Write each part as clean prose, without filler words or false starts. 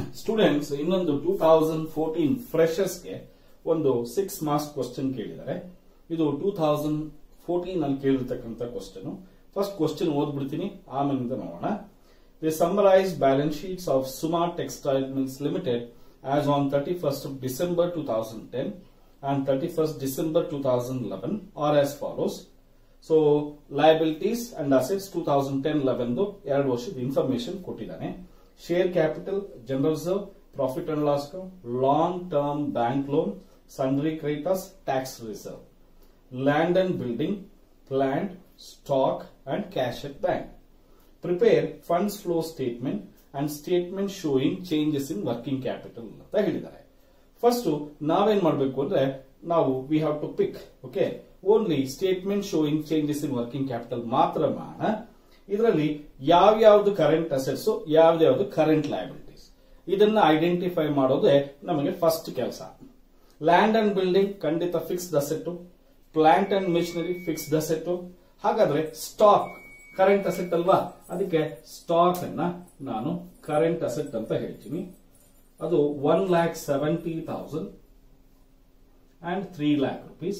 Students ಇನ್ನೊಂದು 2014 freshers ಗೆ ಒಂದು 6 ಮಾರ್ಕ್ಸ್ ಕ್ವಶನ್ ಕೇಳಿದ್ದಾರೆ. ಇದು 2014 ಅಲ್ಲಿ ಕೇಳಿರ್ತಕ್ಕಂಥ ಕ್ವಶನ್. ಫಸ್ಟ್ ಕ್ವಶನ್ ಓದ್ಬಿಡ್ತೀನಿ, ಆಮೇಲಿಂದ ನೋಡೋಣ. The summarise balance sheets of Suma textile mills limited as on 31st of December 2010 and 31st December 2011 are as follows. So liabilities and assets 2010-11 ಎರಡು ವರ್ಷದ ಇನ್ಫಾರ್ಮೇಶನ್ ಕೊಟ್ಟಿದ್ದಾನೆ. Share capital, general reserve, profit and loss account, long term bank loan, sundry creditors, tax reserve, land and building, plant, stock and cash at bank. Prepare funds flow statement and statement showing changes in working capital ಅಂತ ಹೇಳಿದ್ದಾರೆ. First ನಾವೇನ್ ಮಾಡಬೇಕು ಅಂದ್ರೆ ನಾವು we have to pick okay only statement showing changes in working capital ಮಾತ್ರ ಮಾಡೋಣ. ಇದರಲ್ಲಿ ಯಾವ್ಯಾವ್ದು ಕರೆಂಟ್ ಅಸೆಟ್ಸ್, ಯಾವ್ದು ಕರೆಂಟ್ ಲಯಬಿಲಿಟೀಸ್, ಇದನ್ನ ಐಡೆಂಟಿಫೈ ಮಾಡೋದೇ ನಮಗೆ ಫಸ್ಟ್ ಕೆಲಸ. ಲ್ಯಾಂಡ್ ಅಂಡ್ ಬಿಲ್ಡಿಂಗ್ ಖಂಡಿತ fixed asset, plant and machinery fixed asset. ಹಾಗಾದ್ರೆ ಸ್ಟಾಕ್ ಕರೆಂಟ್ ಅಸೆಟ್ ಅಲ್ವಾ, ಅದಕ್ಕೆ ಸ್ಟಾಕ್ ಅನ್ನ ನಾನು ಕರೆಂಟ್ ಅಸೆಟ್ ಅಂತ ಹೇಳ್ತೀನಿ. ಅದು 1,70,000 and 3 lakh rupees.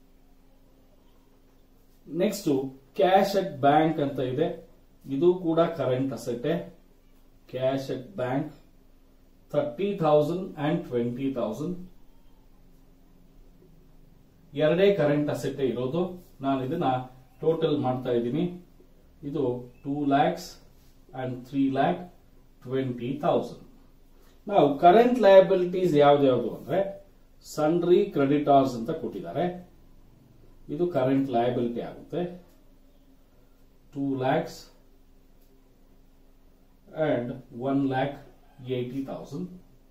Next cash at bank ಅಂತ ಇದೆ, ಇದು ಕೂಡ current asset. Cash at bank 30,000 and 20,000 ಎರಡೇ ಕರೆಂಟ್ ಅಸೆಟ್ ಇರೋದು. ನಾನು ಇದನ್ನ ಟೋಟಲ್ ಮಾಡ್ತಾ ಇದ್ದೀನಿ. ಇದು 2 lakhs and 3,20,000. ನಾವು ಕರೆಂಟ್ ಲಯಬಿಲಿಟೀಸ್ ಯಾವ್ದು ಅಂದ್ರೆ ಸನ್ರಿ ಕ್ರೆಡಿಟಾರ್ಸ್ ಅಂತ ಕೊಟ್ಟಿದ್ದಾರೆ. ಇದು ಕರೆಂಟ್ ಲಯಬಿಲಿಟಿ ಆಗುತ್ತೆ. 2 lakhs and 1,80,000.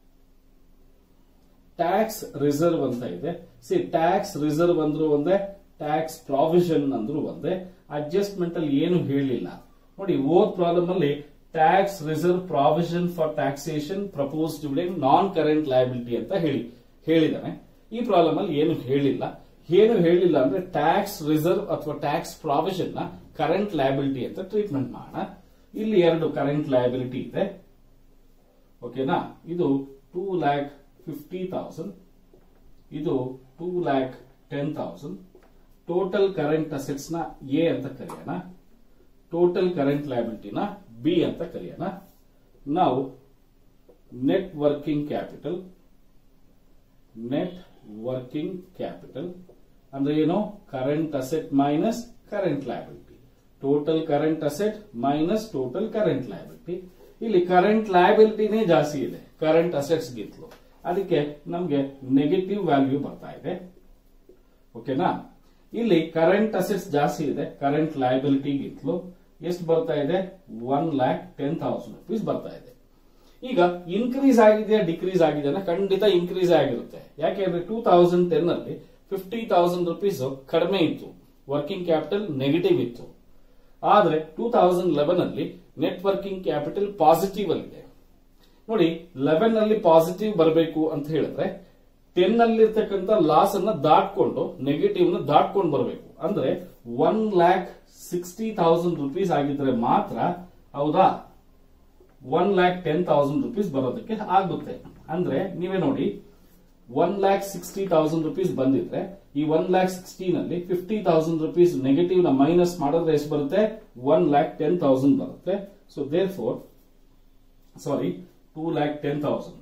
ಟ್ಯಾಕ್ಸ್ ರಿಸರ್ವ್ ಅಂತ ಇದೆ. ಟ್ಯಾಕ್ಸ್ ರಿಸರ್ವ್ ಅಂದ್ರೂ ಒಂದೇ, ಟ್ಯಾಕ್ಸ್ ಪ್ರಾವಿಷನ್ ಅಂದ್ರೂ ಒಂದೇ. ಅಡ್ಜಸ್ಟ್ಮೆಂಟ್ ಅಲ್ಲಿ ಏನು ಹೇಳಿಲ್ಲ ನೋಡಿ. ಓದ್ ಪ್ರಾಬ್ಲಮ್ ಅಲ್ಲಿ tax reserve provision for taxation propose dividend non current liability ಅಂತ ಹೇಳಿದಾನೆ. ಈ ಪ್ರಾಬ್ಲಮ್ ಅಲ್ಲಿ ಏನು ಹೇಳಿಲ್ಲ. ಏನು ಹೇಳಿಲ್ಲ ಅಂದ್ರೆ ಟ್ಯಾಕ್ಸ್ ರಿಸರ್ವ್ ಅಥವಾ ಟ್ಯಾಕ್ಸ್ ಪ್ರಾವಿಷನ್ ನ ಕರೆಂಟ್ ಲಯಬಿಲಿಟಿ ಅಂತ ಟ್ರೀಟ್ಮೆಂಟ್ ಮಾಡೋಣ. ಇಲ್ಲಿ ಎರಡು ಕರೆಂಟ್ ಲಯಬಿಲಿಟಿ ಇದೆ ಓಕೆನಾ. ಇದು 2,50,000, ಇದು 2,10,000. ಟೋಟಲ್ ಕರೆಂಟ್ ಅಸೆಟ್ಸ್ ನ ಎ ಅಂತ ಕರೆಯೋಣ, ಟೋಟಲ್ ಕರೆಂಟ್ ಲಯಬಿಲಿಟಿನ ಬಿ ಅಂತ ಕರೆಯೋಣ. ನಾವು net working capital, net working capital ಅಂದ್ರೆ ಏನು? Current asset minus current liability. Total current asset minus total current liability. ಇಲ್ಲಿ ಕರೆಂಟ್ ಲಯಬಿಲಿಟಿನೇ ಜಾಸ್ತಿ ಇದೆ ಕರೆಂಟ್ ಅಸೆಟ್ಸ್ ಗಿಂತಲೂ, ಅದಕ್ಕೆ ನಮಗೆ ನೆಗೆಟಿವ್ ವ್ಯಾಲ್ಯೂ ಬರ್ತಾ ಇದೆ ಓಕೆನಾ. ಇಲ್ಲಿ ಕರೆಂಟ್ ಅಸೆಟ್ಸ್ ಜಾಸ್ತಿ ಇದೆ ಕರೆಂಟ್ ಲಯಬಿಲಿಟಿ ಗಿಂತಲೂ. ಎಷ್ಟು ಬರ್ತಾ ಇದೆ? 1,10,000 rupees ಬರ್ತಾ ಇದೆ. ಈಗ ಇನ್ಕ್ರೀಸ್ ಆಗಿದೆಯಾ ಡಿಕ್ರೀಸ್ ಆಗಿದೆಯಾ? ಖಂಡಿತ ಇನ್ಕ್ರೀಸ್ ಆಗಿರುತ್ತೆ. ಯಾಕೆಂದ್ರೆ 2010 ಅಲ್ಲಿ 50,000 rupees ಕಡಿಮೆ ಇತ್ತು, ವರ್ಕಿಂಗ್ ಕ್ಯಾಪಿಟಲ್ ನೆಗೆಟಿವ್ ಇತ್ತು. ಆದ್ರೆ 2011 ಅಲ್ಲಿ ನೆಟ್ ವರ್ಕಿಂಗ್ ಕ್ಯಾಪಿಟಲ್ ಪಾಸಿಟಿವ್ ಅಲ್ಲಿದೆ ನೋಡಿ. 11 ಅಲ್ಲಿ ಪಾಸಿಟಿವ್ ಬರಬೇಕು ಅಂತ ಹೇಳಿದ್ರೆ 10 ಅಲ್ಲಿರ್ತಕ್ಕಂಥ ಲಾಸ್ ಅನ್ನ ದಾಟ್ಕೊಂಡು ನೆಗೆಟಿವ್ ನ ದಾಟ್ಕೊಂಡು ಬರಬೇಕು. ಅಂದ್ರೆ 1,60,000 rupees ಆಗಿದ್ರೆ ಮಾತ್ರ, ಹೌದಾ, 1,10,000 rupees ಬರೋದಕ್ಕೆ ಆಗುತ್ತೆ. ಅಂದ್ರೆ ನೀವೇ ನೋಡಿ, 1,60,000 rupees ಬಂದಿದ್ರೆ ಈ 1,60,000 ನಲ್ಲಿ 50,000 rupees ನೆಗೆಟಿವ್ ನ ಮೈನಸ್ ಮಾಡಿದ್ರೆ ಎಷ್ಟು ಬರುತ್ತೆ? 1,10,000 ಬರುತ್ತೆ. ಸೊ ದೇರ್ ಫೋರ್ 2,10,000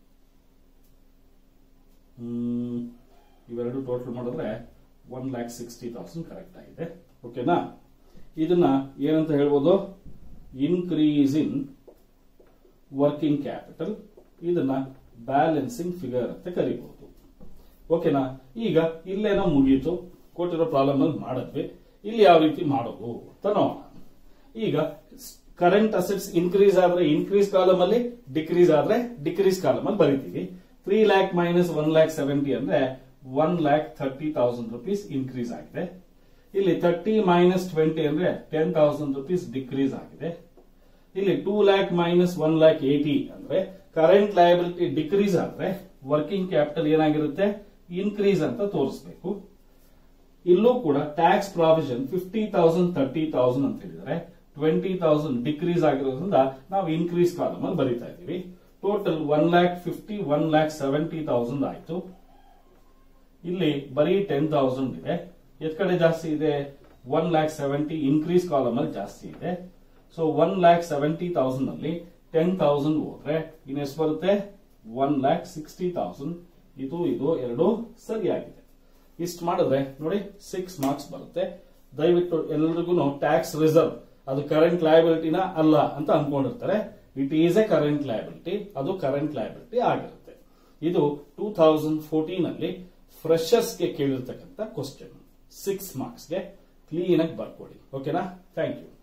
ಇವೆರಡು ಟೋಟಲ್ ಮಾಡಿದ್ರೆ 1,60,000 ಕರೆಕ್ಟ್ ಆಗಿದೆ ಓಕೆನಾ. ಇದನ್ನ ಏನಂತ ಹೇಳ್ಬೋದು? Increase in working capital. ಇದನ್ನ ಬ್ಯಾಲೆನ್ಸಿಂಗ್ ಫಿಗರ್ ಅಂತ ಕರಿಬಹುದು ಓಕೆನಾ. ಈಗ ಇಲ್ಲೇನೋ ಮುಗೀತು, ಕೊಟ್ಟಿರೋ ಪ್ರಾಬ್ಲಮ್ ಅಲ್ಲಿ ಮಾಡಿದ್ವಿ. ಇಲ್ಲಿ ಯಾವ ರೀತಿ ಮಾಡೋದು ಅಂತ ನೋಡೋಣ. ಈಗ ಕರೆಂಟ್ ಅಸೆಟ್ಸ್ ಇನ್ಕ್ರೀಸ್ ಆದ್ರೆ ಇನ್ಕ್ರೀಸ್ ಕಾಲಮ್ ಅಲ್ಲಿ, ಡಿಕ್ರೀಸ್ ಆದ್ರೆ ಡಿಕ್ರೀಸ್ ಕಾಲಮ್ ಅಲ್ಲಿ ಬರೀತೀವಿ. 3 lakh minus 1,70,000 ಅಂದ್ರೆ 1,30,000 rupees ಇನ್ಕ್ರೀಸ್ ಆಗಿದೆ. ಇಲ್ಲಿ 30 minus 20 ಅಂದ್ರೆ 10,000 rupees ಡಿಕ್ರೀಸ್ ಆಗಿದೆ. ಇಲ್ಲಿ 2 lakh minus 1,80,000 ಅಂದ್ರೆ ಕರೆಂಟ್ ಲಯಬಿಲಿಟಿ ಡಿಕ್ರೀಸ್ ಆದ್ರೆ ವರ್ಕಿಂಗ್ ಕ್ಯಾಪಿಟಲ್ ಏನಾಗಿರುತ್ತೆ? ಇನ್ಕ್ರೀಸ್ ಅಂತ ತೋರಿಸಬೇಕು. ಇಲ್ಲೂ ಕೂಡ ಟ್ಯಾಕ್ಸ್ ಪ್ರಾವಿಷನ್ 50,000 30,000 ಅಂತ ಹೇಳಿದರೆ 20,000 ಡಿಕ್ರೀಸ್ ಆಗಿರೋದ್ರಿಂದ ನಾವು ಇನ್ಕ್ರೀಸ್ ಕಾಲಮ್ ಅಲ್ಲಿ ಬರೀತಾ ಇದ್ದೀವಿ. ಟೋಟಲ್ 1,50,000 1,70,000 ಆಯ್ತು. ಇಲ್ಲಿ ಬರೀ 10,000 ಇದೆ. ಎತ್ ಕಡೆ ಜಾಸ್ತಿ ಇದೆ? 1,70,000 ಇನ್ಕ್ರೀಸ್ ಕಾಲಮ್ ಅಲ್ಲಿ ಜಾಸ್ತಿ ಇದೆ. ಸೊ 1,70,000 ಅಲ್ಲಿ 10,000 ಹೋದ್ರೆ ಇನ್ನೆಷ್ಟು ಬರುತ್ತೆ? 1,60,000. ಇದು ಎರಡು ಸರಿಯಾಗಿದೆ. ಇಷ್ಟು ಮಾಡಿದ್ರೆ ನೋಡಿ 6 ಮಾರ್ಕ್ಸ್ ಬರುತ್ತೆ. ದಯವಿಟ್ಟು ಎಲ್ರಿಗೂ ಟ್ಯಾಕ್ಸ್ ರಿಸರ್ವ್ ಅದು ಕರೆಂಟ್ ಲಯಬಿಲಿಟಿನ ಅಲ್ಲ ಅಂತ ಅನ್ಕೊಂಡಿರ್ತಾರೆ. It is a current liability, ಅದು ಕರೆಂಟ್ ಲಯಬಿಲಿಟಿ ಆಗಿರುತ್ತೆ. ಇದು 2014 ಅಲ್ಲಿ ಫ್ರೆಶರ್ಸ್ಗೆ ಕೇಳಿರ್ತಕ್ಕಂಥ ಕ್ವಶನ್. 6 ಮಾರ್ಕ್ಸ್ಗೆ ಕ್ಲೀನ್ ಆಗಿ ಬರ್ಕೊಳ್ಳಿ. ಓಕೆನಾ? Thank you.